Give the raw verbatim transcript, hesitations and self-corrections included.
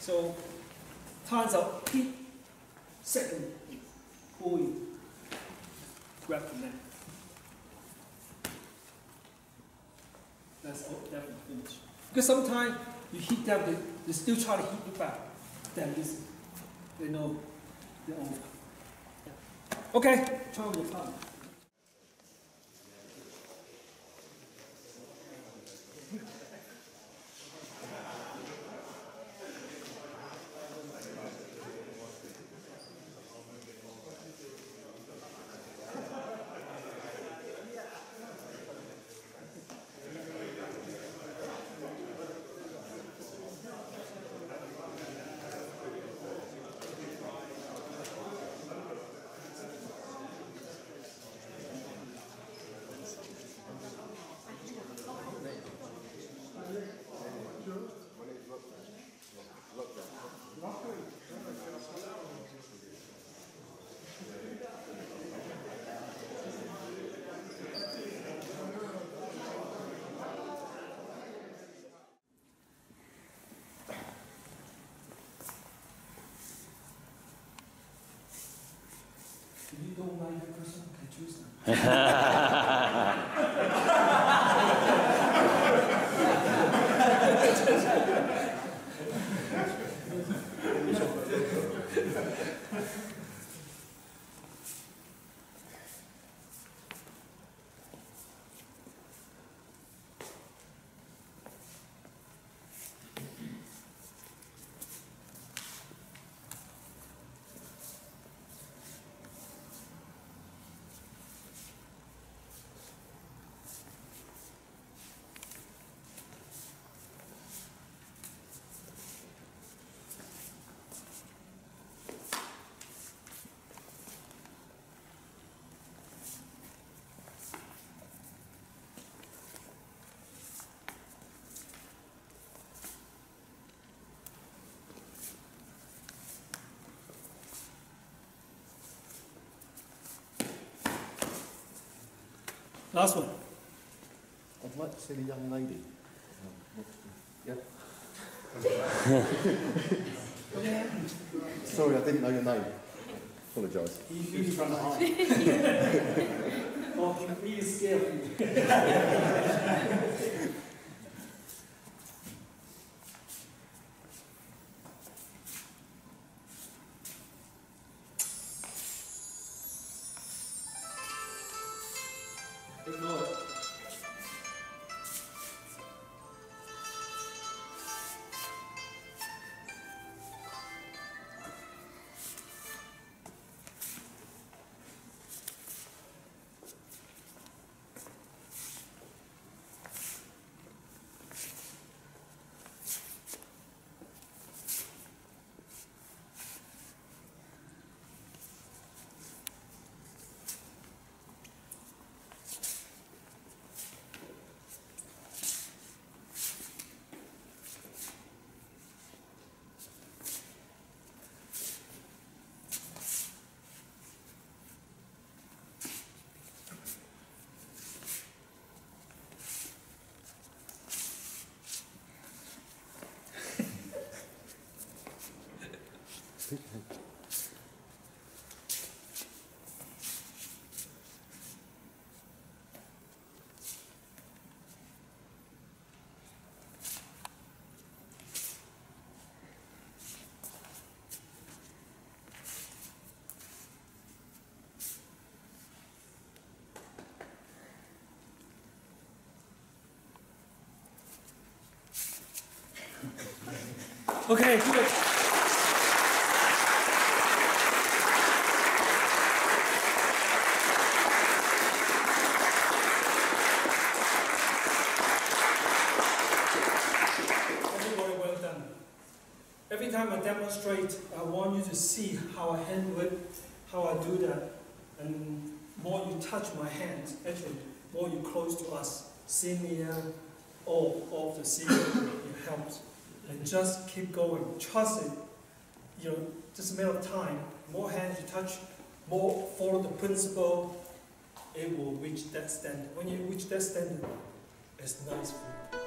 So, turns out, hit, second, pull in, grab the neck. That's all, definitely finish. Because sometimes you hit them, they, they still try to hit you back. Then listen, they know they're over. Yeah. Okay, try with your tongue. If you don't like the person, you can choose them. Last one. I'd like to see the young lady. Yeah. Sorry, I didn't know your name. Apologise. He's from the heart. Oh, I'm really scared. Ignore it. Okay, good. Everybody well done. Every time I demonstrate, I want you to see how I handle it, how I do that. And more you touch my hands, actually, more you close to us, senior or of the senior, it helps. And just keep going. Trust it. You know, just a matter of time. More hands you touch, more follow the principle, it will reach that standard. When you reach that standard, it's nice for you.